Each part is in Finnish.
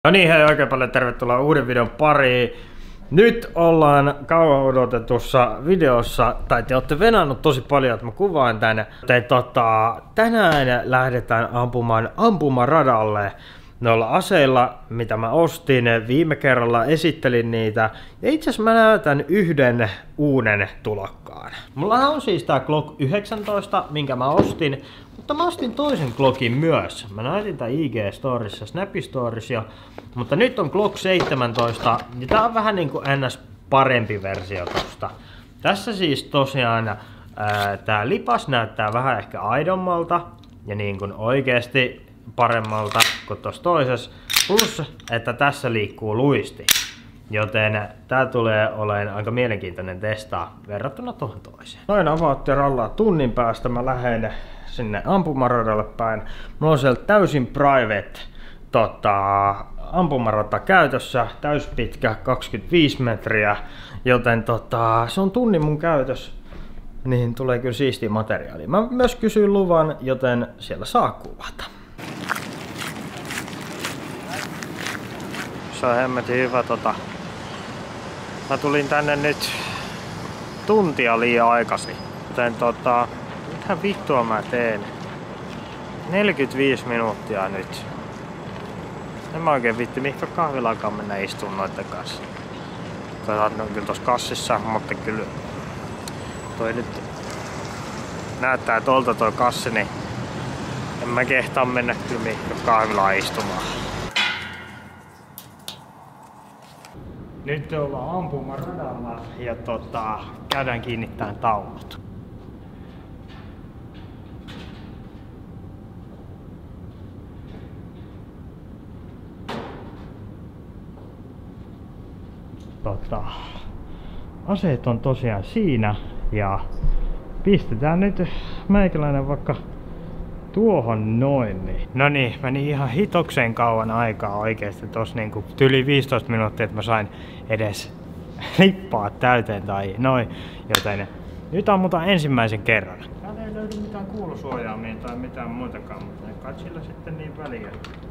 No niin, hei, oikein paljon tervetuloa uuden videon pariin. Nyt ollaan kauan odotetussa videossa, tai te olette venannut tosi paljon, että mä kuvaan tänne. Tänään lähdetään ampumaan ampumaradalle noilla aseilla, mitä mä ostin viime kerralla, esittelin niitä. Ja itse asiassa mä näytän yhden uuden tulokkaan. Mulla on siis tää Glock 19, minkä mä ostin, mutta mä ostin toisen Glockin myös. Mä näytin tää IG-storissa, Snap-storissa, mutta nyt on Glock 17, ja tää on vähän niinku ns. Parempi versio tosta. Tässä siis tosiaan tää lipas näyttää vähän ehkä aidommalta, ja niin kuin oikeesti paremmalta kuin tuossa toisessa. Plus, että tässä liikkuu luisti. Joten tää tulee olemaan aika mielenkiintoinen testaa verrattuna tuohon toiseen. Noin avaatte rallaa tunnin päästä. Mä lähden sinne ampumaradalle päin. Mulla on siellä täysin private ampumarata käytössä. Täyspitkä 25 metriä. Joten se on tunnin mun käytössä. Niin tulee kyllä siistiä materiaalia. Mä myös kysyin luvan, joten siellä saa kuvata. Se on hemmetin hyvä Mä tulin tänne nyt tuntia liian aikaisin. Joten mitähän vittua mä teen? 45 minuuttia nyt. En mä oikein vitti mihinkä kahvilaankaan mennä istuun noitten kanssa. On kyllä tossa kassissa, mutta kyllä toi nyt näyttää tolta toi kassi, niin en mä kehtaa mennä kyllä mihinkä kahvilaan istumaan. Nyt ollaan ampumaradalla ja käydään kiinnittämään taulut. Aseet on tosiaan siinä ja pistetään nyt meikäläinen vaikka tuohon noin. No niin, meni ihan hitokseen kauan aikaa oikeesti tossa niinku yli 15 minuuttia, että mä sain edes lippaa täyteen tai noin. Joten nyt ammutaan ensimmäisen kerran. Täällä ei löydy mitään kuulusuojaamia tai mitään muitakaan, mutta ei kai sillä sitten niin väliä.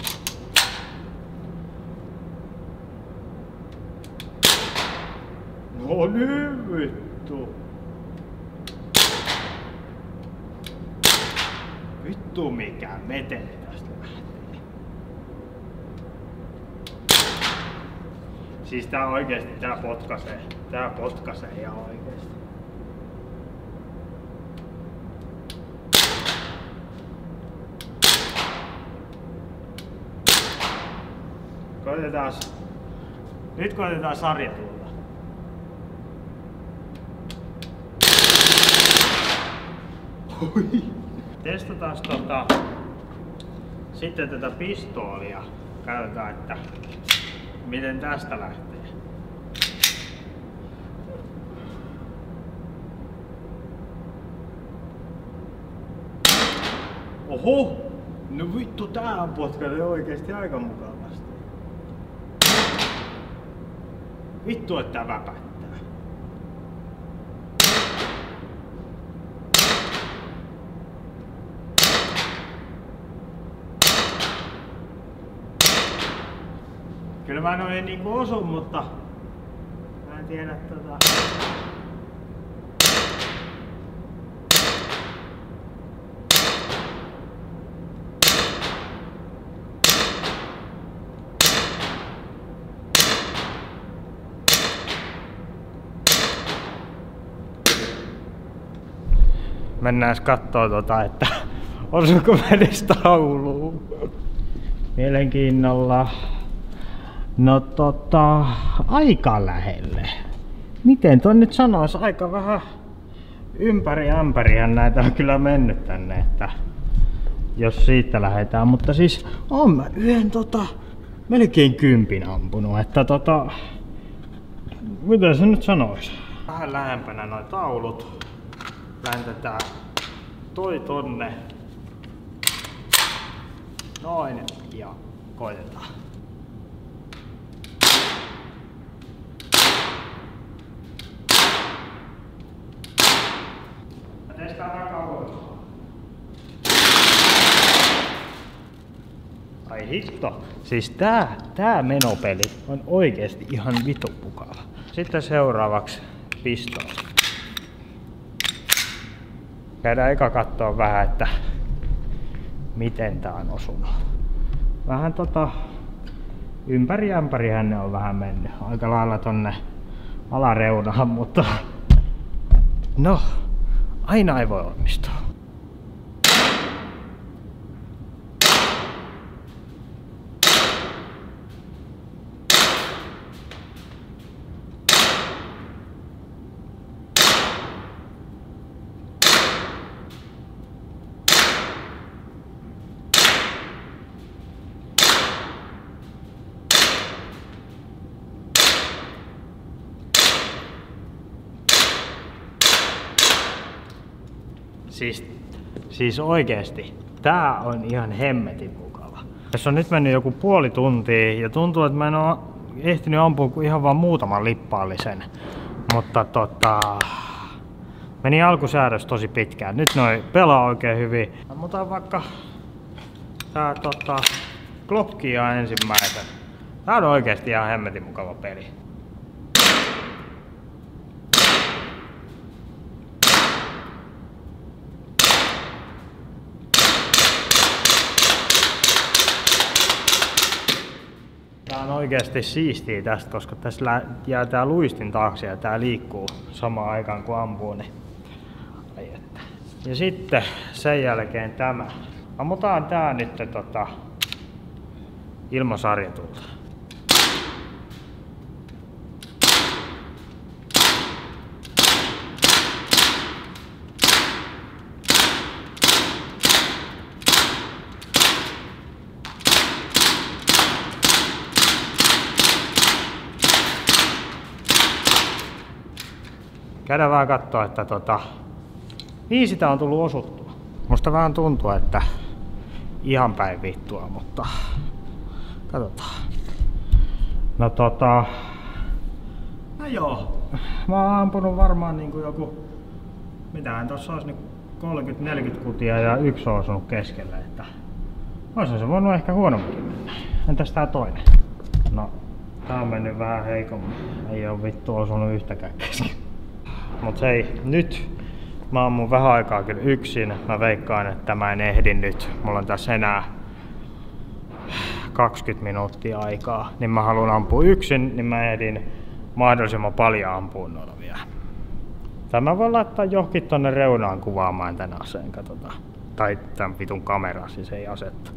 No niin vittu. Vittu mikä meteli tästä lähtee. Siis tää oikeesti, tää potkasee ihan oikeesti. Nyt koitetaan sarjatulla. Testataan sitten tätä pistoolia. Katsotaan, että miten tästä lähtee. Oho! No vittu, tää on potkainen oikeesti aika mukavasti. Vittu, että tää väpättää. Kyllä mä noin niinku osun, mutta mä en tiedä Mennään kattoo että osuuko mä edes tauluun. Mielenkiinnolla. No aika lähelle. Miten toi nyt sanois? Aika vähän ympäri ämpäriä näitä on kyllä mennyt tänne, että jos siitä lähdetään. Mutta siis on mä yhden melkein 10 ampunut, että miten se nyt sanois? Vähän lähempänä noi taulut. Läntetään toi tonne. Noin ja koitetaan. Testaa kauan. Ai hitto. Siis tää menopeli on oikeesti ihan vitun mukava. Sitten seuraavaksi pistooli. Käydään eka kattoo vähän, että miten tää on osunut. Vähän ympäri ämpärihän ne on vähän mennyt. Aika lailla tonne alareunaan, mutta no, aina ei voi onnistua. Siis oikeesti, tää on ihan hemmetin mukava. Tässä on nyt mennyt joku puoli tuntia ja tuntuu, että mä en oo ehtinyt ampua kuin ihan vaan muutaman lippaallisen. Mutta meni alkusäädös tosi pitkään. Nyt noi pelaa oikein hyvin. Ammutaan vaikka tää Glockia ensimmäisen. Tää on oikeesti ihan hemmetin mukava peli. Tää on oikeasti siistiä tästä, koska tässä jää tää luistin taakse ja tää liikkuu samaan aikaan kun ampuu. Niin. Ai että. Ja sitten sen jälkeen tämä. Ammutaan tää nyt ilman sarjatulta. Käydään vähän katsoa, että niin sitä on tullut osuttua. Musta vähän tuntuu, että ihan päin vittua, mutta katsotaan. No joo. Mä oon ampunut varmaan niinku joku, mitähän tossa olisi 30-40 kutia ja yksi on osunut keskellä, että olisi se voinut ehkä huonomminkin mennä. Entäs tää toinen? No, tää on mennyt vähän heikommin. Ei oo vittu osunut yhtäkään keskellä. Mut hei, nyt mä ammun vähän aikaa kyllä yksin. Mä veikkaan, että mä en ehdi nyt. Mulla on tässä enää 20 minuuttia aikaa. Niin mä haluan ampua yksin, niin mä ehdin mahdollisimman paljon ampua noilla vielä. Tai mä voin laittaa johonkin tonne reunaan kuvaamaan tän aseen, katsotaan. Tai tän vitun kameran, siis ei asetta.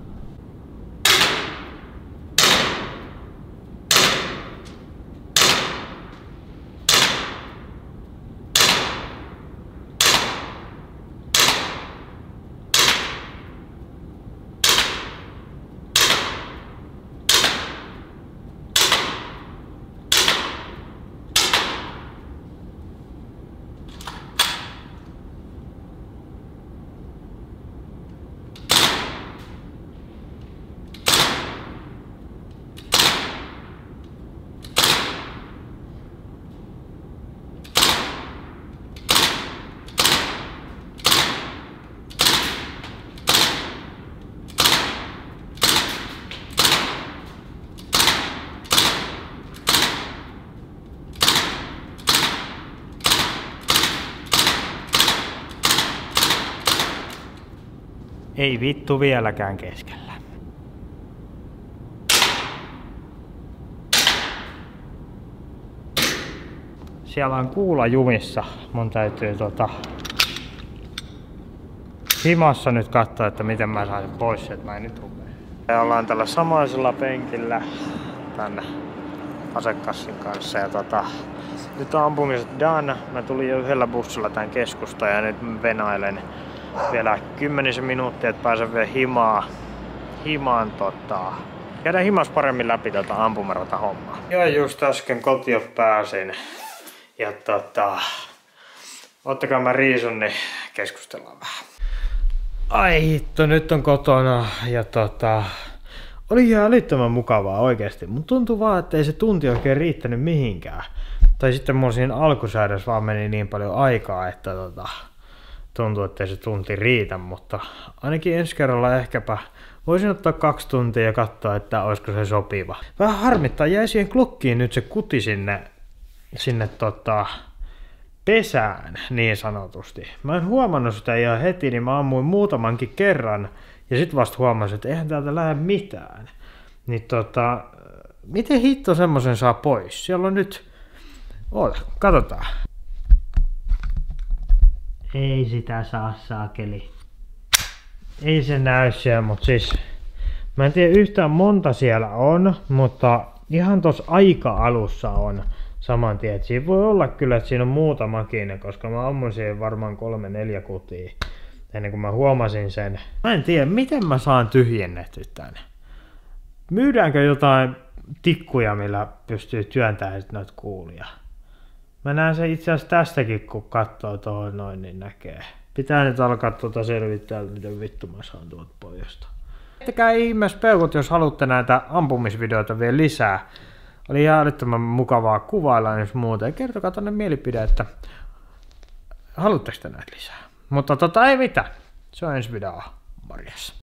Ei vittu vieläkään keskellä. Siellä on kuula jumissa. Mun täytyy himassa nyt katsoa, että miten mä saan sen pois, että mä en nyt rupea. Ja ollaan tällä samaisella penkillä tän asekassin kanssa ja nyt on ampumiset done. Mä tulin jo yhdellä bussilla tän keskustaan ja nyt mä venailen vielä 10 minuuttia, että pääsen vielä himaan käydään himas paremmin läpi ampumarata hommaa. Ja just äsken kotiin pääsin ja ottakaa mä riisun, niin keskustellaan vähän. Ai hitto, nyt on kotona ja oli ihan älyttömän mukavaa oikeesti. Mun tuntuu vaan, että ei se tunti oikein riittänyt mihinkään. Tai sitten mun siinä alkusäädössä vaan meni niin paljon aikaa, että tuntuu, että ei se tunti riitä, mutta ainakin ensi kerralla ehkäpä Voisin ottaa 2 tuntia ja katsoa, että olisiko se sopiva. Vähän harmittaa, jäi siihen klokkiin nyt se kuti sinne pesään niin sanotusti. Mä en huomannut sitä ihan heti, niin mä ammuin muutamankin kerran ja sit vasta huomasin, että eihän täältä lähde mitään. Niin miten hitto semmosen saa pois? Siellä on nyt... katsotaan. Ei sitä saa saakeli. Ei se näy siellä, mutta siis... Mä en tiedä yhtään monta siellä on, mutta ihan tossa aika-alussa on saman tien. Et siinä voi olla kyllä, että siinä on muutamakin, koska mä ammun siihen varmaan 3-4 kutia ennen kuin mä huomasin sen. Mä en tiedä, miten mä saan tyhjennetty tän. Myydäänkö jotain tikkuja, millä pystyy työntämään noita kuulia? Mä näen sen itse asiassa tästäkin, kun katsoo tuohon noin, niin näkee. Pitää nyt alkaa selvittää, miten vittu mä saan tuolta pohjasta. Tehtäkää ihmeessä peukut, jos haluatte näitä ampumisvideoita vielä lisää. Oli ihan älyttömän mukavaa kuvailla jos muuta. Ja kertokaa tonne mielipide, että haluatteko te näitä lisää. Mutta ei mitään. Se on ensi video. Morjes.